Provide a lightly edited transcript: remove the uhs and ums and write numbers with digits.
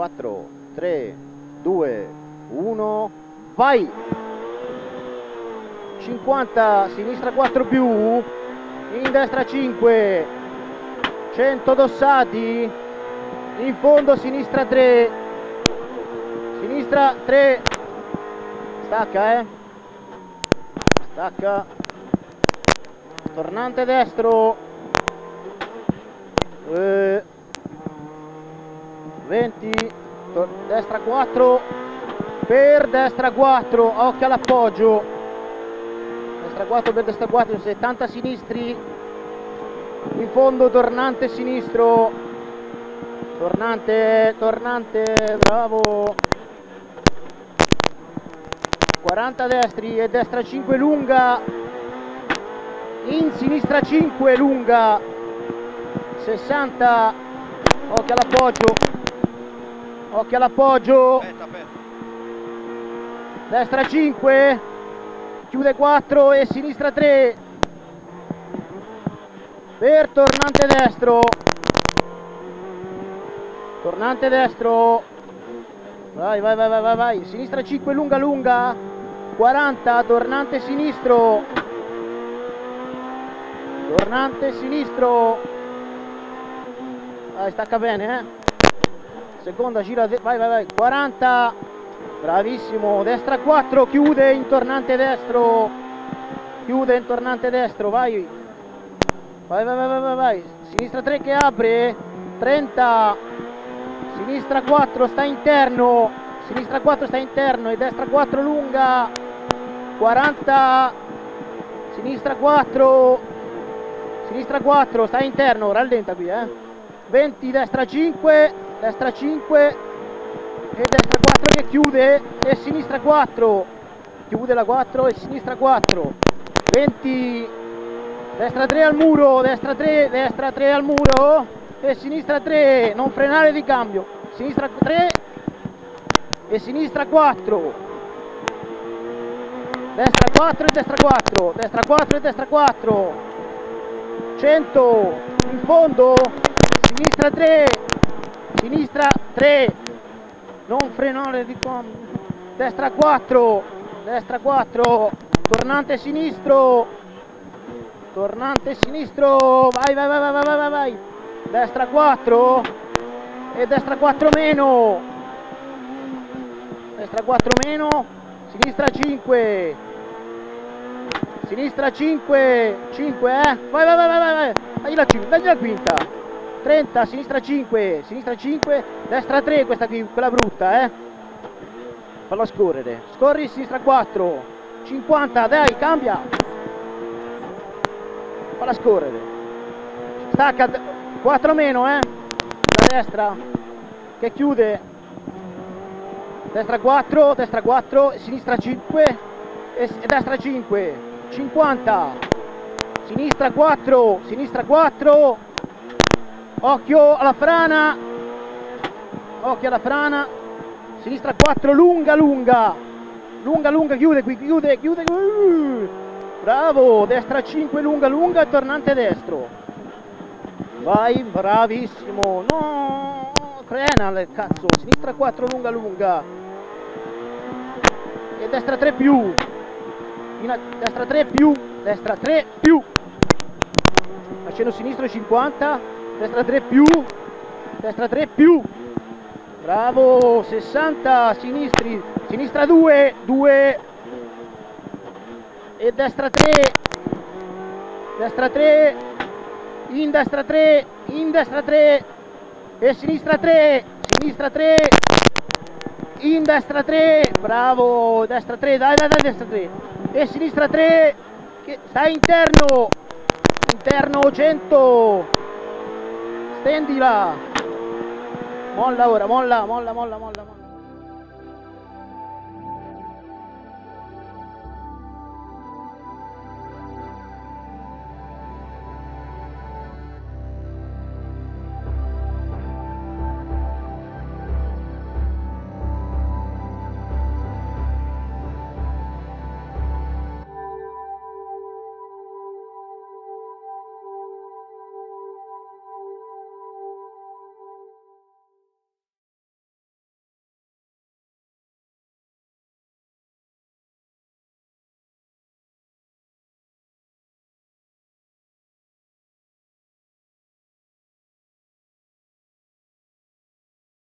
4, 3, 2, 1, vai! 50, sinistra 4 più, in destra 5, 100 dossati, in fondo sinistra 3, sinistra 3, stacca stacca, tornante destro, 20, destra 4, per destra 4, occhio all'appoggio, destra 4 per destra 4, 70 sinistri, in fondo tornante sinistro, tornante, bravo, 40 destri e destra 5 lunga, in sinistra 5 lunga, 60, occhio all'appoggio, destra 5, chiude 4 e sinistra 3, per tornante destro, vai, sinistra 5 lunga, 40, tornante sinistro, vai, stacca bene, seconda, gira, vai, 40, bravissimo, destra 4, chiude in tornante destro, vai, sinistra 3 che apre, 30, sinistra 4 sta interno e destra 4 lunga, 40, sinistra 4 sta interno, rallenta qui, 20, destra 5 e destra 4 che chiude e sinistra 4, chiude la 4 e sinistra 4, 20, destra 3 al muro, destra 3 al muro e sinistra 3, non frenare di cambio, sinistra 3 e sinistra 4, destra 4 e destra 4, destra 4 e destra 4, 100, in fondo, sinistra 3, non frenare di cambio, destra 4, tornante sinistro, vai, destra 4 e destra 4 meno, sinistra 5, 5, vai, dagli la quinta, 30, sinistra 5, destra 3, questa qui, quella brutta, fallo scorrere, scorri, sinistra 4, 50, dai, cambia, falla scorrere, stacca, 4 meno, da destra, che chiude, destra 4, sinistra 5 e destra 5, 50, sinistra 4, occhio alla frana, sinistra 4, lunga, chiude, bravo, destra 5, lunga, tornante destro, vai, bravissimo, no, frena, cazzo, sinistra 4, lunga, e destra 3 più, destra 3 più, facendo sinistro 50, destra 3 più, bravo, 60, sinistra 2, e destra 3, in destra 3, e sinistra 3, in destra 3, bravo, destra 3, dai, destra 3, e sinistra 3, che sta interno, 100, stendila, molla ora, molla.